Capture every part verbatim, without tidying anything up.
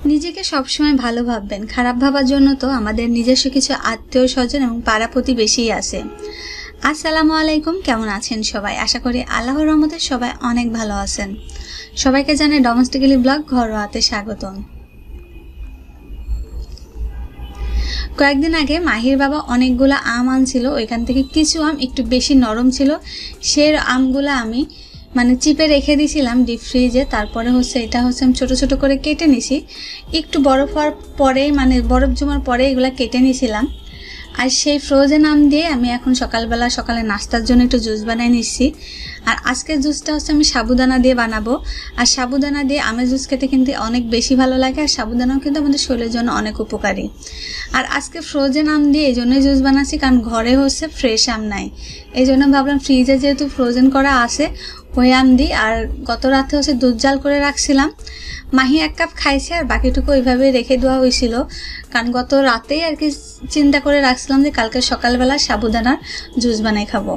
নিজেকে সবসময় ভালো ভাববেন। খারাপ ভাবার জন্য তো আমাদের নিজস্ব কিছু আত্মীয় স্বজন এবং পাড়া প্রতিবেশী আছে। আসসালামু আলাইকুম, কেমন আছেন সবাই? আশা করি আল্লাহর রহমতে সবাই অনেক ভালো আছেন। সবাইকে জানাই ডোমেস্টিক্যালি ব্লগ ঘরোয়াতে স্বাগতম। কয়েকদিন আগে মাহির বাবা অনেকগুলো আম আনছিল, ওইখান থেকে কিছু আম একটু বেশি নরম ছিল, সেই আমগুলো আমি মানে চিপে রেখে দিয়েছিলাম ডিপ ফ্রিজে। তারপরে হচ্ছে এটা হচ্ছে আমি ছোটো ছোটো করে কেটে নিছি, একটু বরফ হওয়ার পরে মানে বরফ জমার পরে এগুলো কেটে নিয়েছিলাম। আর সেই ফ্রোজেন আম দিয়ে আমি এখন সকালবেলা সকালে নাস্তার জন্য একটু জুস বানিয়ে নিচ্ছি। আর আজকের জুসটা হচ্ছে আমি সাবুদানা দিয়ে বানাবো। আর সাবুদানা দিয়ে আমের জুস খেতে কিন্তু অনেক বেশি ভালো লাগে, আর সাবুদানাও কিন্তু আমাদের শরীরের জন্য অনেক উপকারী। আর আজকে ফ্রোজেন আম দিয়ে এই জন্যই জুস বানাচ্ছি, কারণ ঘরে হচ্ছে ফ্রেশ আম নাই, এই জন্য ভাবলাম ফ্রিজে যেহেতু ফ্রোজেন করা আছে ওই আম দিই। আর গত রাতে হচ্ছে দুধ জাল করে রাখছিলাম, মাহি এক কাপ খাইছে আর বাকিটুকু ওইভাবে রেখে দেওয়া হয়েছিল, কারণ গত রাতেই আর কি চিন্তা করে রাখছিলাম যে কালকে সকালবেলা সাবুদানার জুস বানাই খাবো।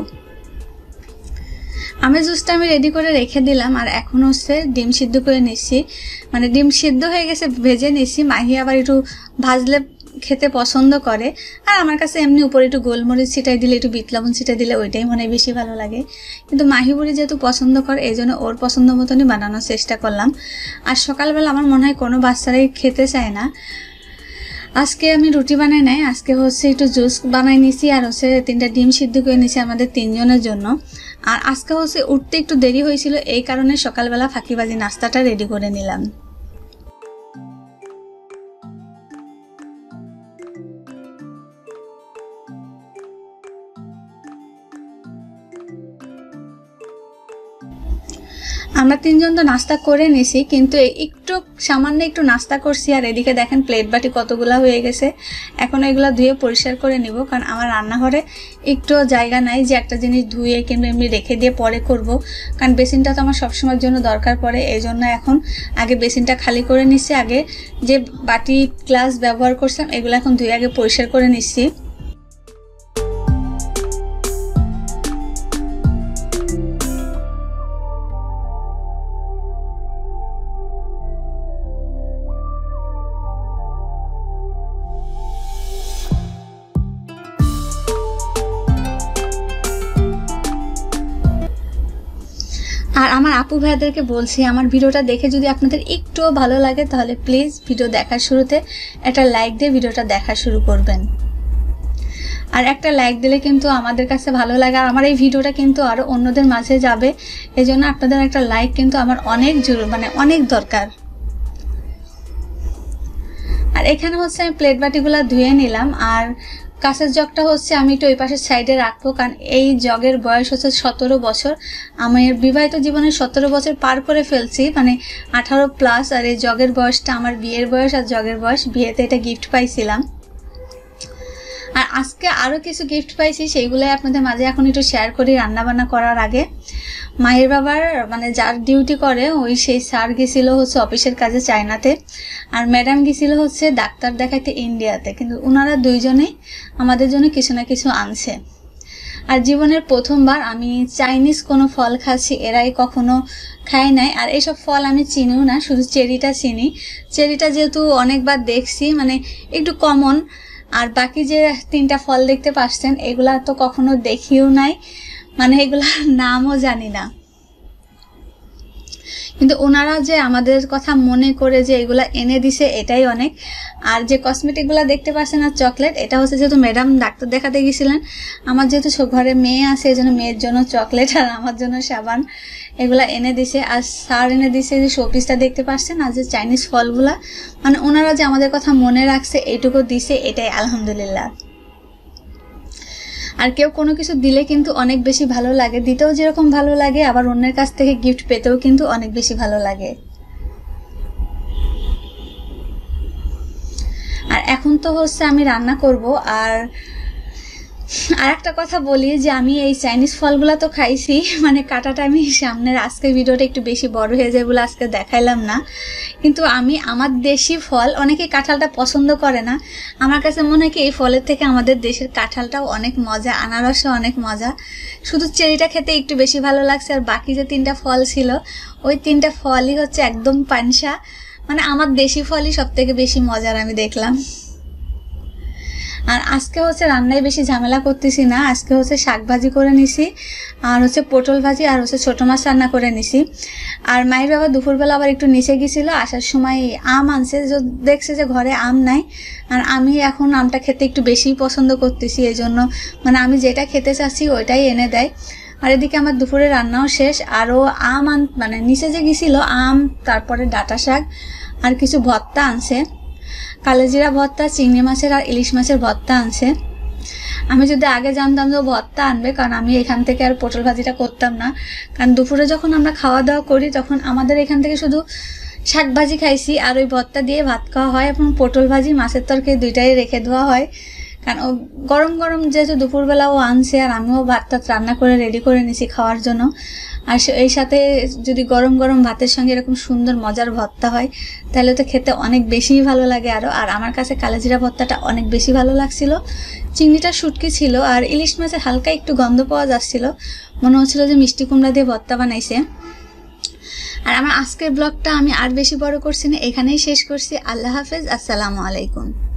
আমের জুসটা আমি রেডি করে রেখে দিলাম। আর এখন হচ্ছে ডিম সিদ্ধ করে নিচ্ছি, মানে ডিম সিদ্ধ হয়ে গেছে ভেজে নিচ্ছি। মাহি আবার একটু ভাজলে খেতে পছন্দ করে, আর আমার কাছে এমনি উপরে একটু গোলমরিচ ছিটাই দিলে একটু বিট লবণ ছিটাই দিলে ওইটাই মনে হয় বেশি ভালো লাগে। কিন্তু মাহি বুড়ি যেহেতু পছন্দ করে এই জন্য ওর পছন্দ মতনই বানানোর চেষ্টা করলাম। আর সকালবেলা আমার মনে হয় কোনো বাচ্চারাই খেতে চায় না। আজকে আমি রুটি বানাই নাই, আজকে হচ্ছে একটু জুস বানাই নিছি, আর হচ্ছে তিনটা ডিম সিদ্ধ করে নিছি আমাদের তিনজনের জন্য। আর আজকে হচ্ছে উঠতে একটু দেরি হয়েছিল, এই কারণে সকালবেলা ফাঁকিবাজি নাস্তাটা রেডি করে নিলাম। আমরা তিনজন তো নাস্তা করে নিছি, কিন্তু একটু সামান্য একটু নাস্তা করছি। আর এদিকে দেখেন প্লেট বাটি কতগুলা হয়ে গেছে, এখন এগুলা ধুয়ে পরিষ্কার করে নিব, কারণ আমার রান্নাঘরে একটু জায়গা নাই যে একটা জিনিস ধুয়ে কিংবা এমনি রেখে দিয়ে পরে করব, কারণ বেসিনটা তো আমার সবসময়ের জন্য দরকার পড়ে। এই জন্য এখন আগে বেসিনটা খালি করে নিচ্ছি, আগে যে বাটি গ্লাস ব্যবহার করছিলাম এগুলো এখন ধুয়ে আগে পরিষ্কার করে নিচ্ছি। আর আমার আপু ভাইদেরকে বলছি, আমার ভিডিওটা দেখে যদি আপনাদের একটুও ভালো লাগে তাহলে প্লিজ ভিডিও দেখার শুরুতে একটা লাইক দিয়ে ভিডিওটা দেখা শুরু করবেন। আর একটা লাইক দিলে কিন্তু আমাদের কাছে ভালো লাগে, আর আমার এই ভিডিওটা কিন্তু আরও অন্যদের মাঝে যাবে, এই জন্য আপনাদের একটা লাইক কিন্তু আমার অনেক জরুরি, মানে অনেক দরকার। আর এখানে হচ্ছে আমি প্লেট বাটিগুলো ধুয়ে নিলাম। আর কাঁচের জগটা হচ্ছে আমি একটু ওই পাশের সাইডে রাখবো, কারণ এই জগের বয়স হচ্ছে সতেরো বছর। আমার বিবাহিত জীবনে সতেরো বছর পার করে ফেলছি, মানে আঠারো প্লাস। আর এই জগের বয়সটা আমার বিয়ের বয়স, আর জগের বয়স বিয়েতে এটা গিফট পাইছিলাম। আর আজকে আরও কিছু গিফট পাইছি, সেইগুলোই আপনাদের মাঝে এখন একটু শেয়ার করি রান্নাবান্না করার আগে। মায়ের বাবার মানে যার ডিউটি করে ওই সেই স্যার গেছিলো হচ্ছে অফিসের কাজে চায়নাতে, আর ম্যাডাম গেছিল হচ্ছে ডাক্তার দেখাইতে ইন্ডিয়াতে, কিন্তু ওনারা দুইজনেই আমাদের জন্য কিছু না কিছু আনছে। আর জীবনের প্রথমবার আমি চাইনিজ কোনো ফল খাচ্ছি, এরাই কখনো খাই নাই। আর এইসব ফল আমি চিনিও না, শুধু চেরিটা চিনি। চেরিটা যেহেতু অনেকবার দেখছি, মানে একটু কমন। আর বাকি যে তিনটা ফল দেখতে পাচ্ছেন এগুলা তো কখনো দেখিও নাই, মানে এগুলার নামও জানি না। কিন্তু ওনারা যে আমাদের কথা মনে করে যে এগুলা এনে দিছে এটাই অনেক। আর যে কসমেটিকগুলো দেখতে পাচ্ছেন আর চকলেট, এটা হচ্ছে যেহেতু ম্যাডাম ডাক্তার দেখাতে গেছিলেন, আমার যেহেতু ঘরে মেয়ে আছে এই জন্য মেয়ের জন্য চকলেট আর আমার জন্য সাবান এগুলা এনে দিছে। আর স্যার এনে দিছে যে শোপিসটা দেখতে পাচ্ছেন, আর যে চাইনিজ ফলগুলা, মানে ওনারা যে আমাদের কথা মনে রাখছে এইটুকু দিছে, এটাই আলহামদুলিল্লাহ। আর কেউ কোনো কিছু দিলে কিন্তু অনেক বেশি ভালো লাগে, দিতেও যেরকম ভালো লাগে আবার অন্যের কাছ থেকে গিফট পেতেও কিন্তু অনেক বেশি ভালো লাগে। আর এখন তো হচ্ছে আমি রান্না করব। আর আর একটা কথা বলি যে আমি এই চাইনিজ ফলগুলো তো খাইছি, মানে কাটাটা আমি সামনের আজকের ভিডিওটা একটু বেশি বড় হয়ে যায় বলে আজকে দেখাইলাম না, কিন্তু আমি আমার দেশি ফল, অনেকে কাঁঠালটা পছন্দ করে না, আমার কাছে মনে হয় কি এই ফলের থেকে আমাদের দেশের কাঁঠালটাও অনেক মজা, আনারসও অনেক মজা। শুধু চেরিটা খেতে একটু বেশি ভালো লাগছে, আর বাকি যে তিনটা ফল ছিল ওই তিনটা ফলই হচ্ছে একদম পানসা, মানে আমার দেশি ফলই সব থেকে বেশি মজার আমি দেখলাম। আর আজকে হচ্ছে রান্নায় বেশি ঝামেলা করতেছি না, আজকে হচ্ছে শাক ভাজি করে নিছি, আর হচ্ছে পটল ভাজি, আর হচ্ছে ছোটো মাছ রান্না করে নিছি। আর মায়ের বাবা দুপুরবেলা আবার একটু নিচে গেছিলো, আসার সময় আম আনছে, দেখছে যে ঘরে আম নাই, আর আমি এখন আমটা খেতে একটু বেশিই পছন্দ করতেছি, এই জন্য মানে আমি যেটা খেতে চাচ্ছি ওইটাই এনে দেয়। আর এদিকে আমার দুপুরে রান্নাও শেষ। আরও আম আন মানে নিচে যে গেছিলো আম, তারপরে ডাঁটা শাক আর কিছু ভর্তা আনছে, কালোজিরা ভর্তা, চিংড়ি মাছের আর ইলিশ মাছের ভর্তা আনছে। আমি যদি আগে জানতাম যে ও ভর্তা আনবে, কারণ আমি এখান থেকে আর পটল ভাজিটা করতাম না, কারণ দুপুরে যখন আমরা খাওয়া দাওয়া করি তখন আমাদের এখান থেকে শুধু শাক ভাজি খাইছি আর ওই ভর্তা দিয়ে ভাত খাওয়া হয়, এবং পটল ভাজি মাছের তরকারি দুইটাই রেখে দেওয়া হয়, কারণ ও গরম গরম যেহেতু দুপুরবেলা ও আনছে, আর আমিও ভাত টাত রান্না করে রেডি করে নিছি খাওয়ার জন্য। আর এই সাথে যদি গরম গরম ভাতের সঙ্গে এরকম সুন্দর মজার ভর্তা হয় তাহলে তো খেতে অনেক বেশিই ভালো লাগে আরও। আর আমার কাছে কালোজিরা ভর্তাটা অনেক বেশি ভালো লাগছিল। চিংড়িটা শুটকি ছিল, আর ইলিশ মাছের হালকা একটু গন্ধ পাওয়া যাচ্ছিল, মনে হচ্ছিল যে মিষ্টি কুমড়া দিয়ে ভর্তা বানাইছে। আর আমার আজকের ব্লগটা আমি আর বেশি বড় করছি না, এখানেই শেষ করছি। আল্লাহ হাফেজ, আসসালামু আলাইকুম।